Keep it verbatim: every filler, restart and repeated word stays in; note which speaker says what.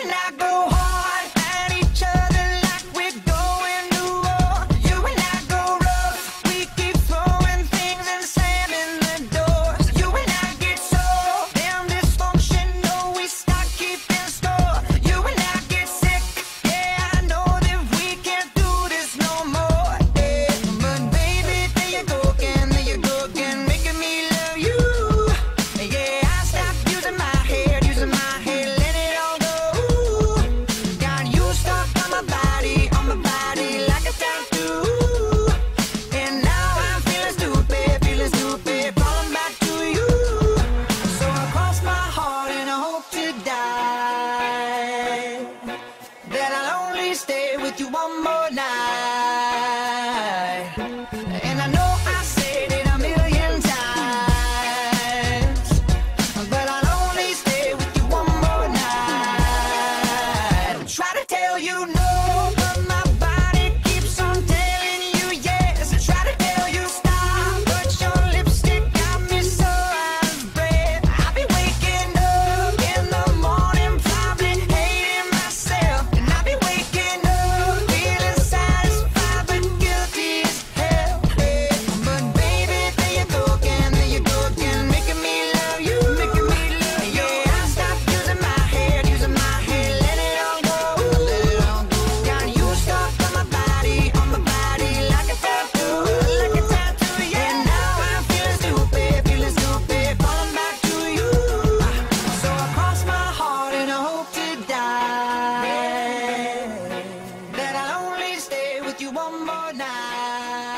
Speaker 1: and I go hard at each other like we're going to war. You and I go rough, we keep throwing things and slamming the doors. You and I get so damn dysfunctional, we start keeping score. You and I get sick, yeah, I know that we can't do this no more. Yeah. But baby, there you go again, there you go again, making me love you. Yeah, I stopped using my head, using my head, let it all go. Got you stuck on my body, on my body like a tattoo. And now I'm feeling stupid, feeling stupid, falling back to you. So I cross my heart and I hope to die that I'll only stay with you one more night. And I know I said it a million times, but I'll only stay with you one more night. Try to tell you no, but my body keeps on telling you yes. Try to tell you stop, but your lipstick got me so out of breath. I'll be waking up in the morning, probably hating myself. And I'll be waking up feeling satisfied but guilty as hell. But baby, there you go again, there you go again, making me love you, making me love you. Yeah, I stopped using my head, using my head, let it all go, let it all go. Got you stuck on my body, on my body like a tattoo, like a tattoo. Yeah, and now I'm feeling stupid, feeling stupid, falling back to you. So I cross my heart and I hope to die that I'll only stay with you one more night.